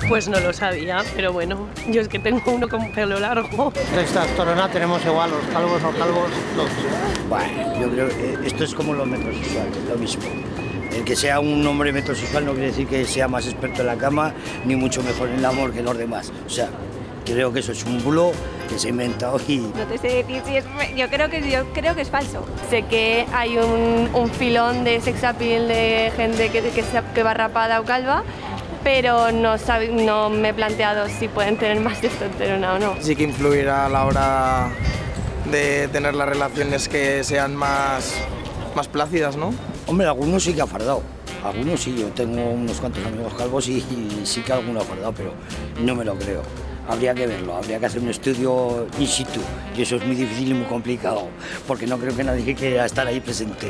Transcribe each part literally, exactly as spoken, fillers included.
Pues no lo sabía, pero bueno, yo es que tengo uno con pelo largo. Testosterona tenemos igual, los calvos o calvos, todos. Bueno, yo creo que esto es como los metrosexuales, lo mismo. El que sea un hombre metrosexual no quiere decir que sea más experto en la cama, ni mucho mejor en el amor que los demás. O sea, creo que eso es un bulo que se ha inventado y... No te sé decir si es... Yo creo que, yo creo que es falso. Sé que hay un, un filón de sex appeal de gente que, que, que va rapada o calva, pero no, sabe, no me he planteado si pueden tener más testosterona o no. Sí que influirá a la hora de tener las relaciones que sean más, más plácidas, ¿no? Hombre, algunos sí que ha fardado. Algunos sí, yo tengo unos cuantos amigos calvos y, y sí que alguno ha fardado, pero no me lo creo. Habría que verlo, habría que hacer un estudio in situ, y eso es muy difícil y muy complicado, porque no creo que nadie quiera estar ahí presente.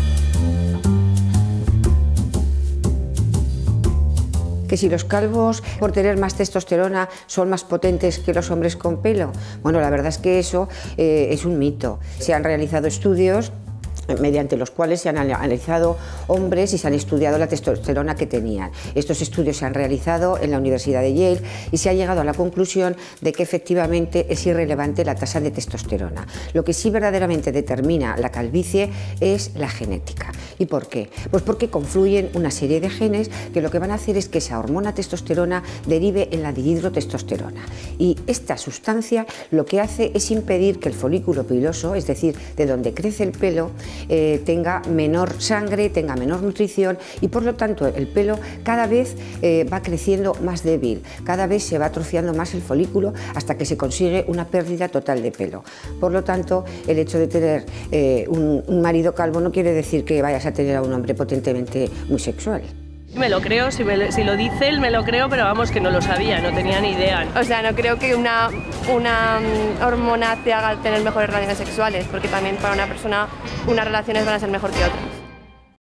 Que si los calvos, por tener más testosterona, son más potentes que los hombres con pelo. Bueno, la verdad es que eso eh, es un mito. Se han realizado estudios mediante los cuales se han analizado hombres y se han estudiado la testosterona que tenían. Estos estudios se han realizado en la Universidad de Yale y se ha llegado a la conclusión de que efectivamente es irrelevante la tasa de testosterona. Lo que sí verdaderamente determina la calvicie es la genética. ¿Y por qué? Pues porque confluyen una serie de genes que lo que van a hacer es que esa hormona testosterona derive en la dihidrotestosterona. Y esta sustancia lo que hace es impedir que el folículo piloso, es decir, de donde crece el pelo, Eh, tenga menor sangre, tenga menor nutrición y por lo tanto el pelo cada vez eh, va creciendo más débil, cada vez se va atrofiando más el folículo hasta que se consigue una pérdida total de pelo. Por lo tanto, el hecho de tener eh, un, un marido calvo no quiere decir que vayas a tener a un hombre potentemente muy sexual. Me lo creo, si, me, si lo dice él me lo creo, pero vamos que no lo sabía, no tenía ni idea. O sea, no creo que una, una um, hormona te haga tener mejores relaciones sexuales, porque también para una persona unas relaciones van a ser mejor que otras.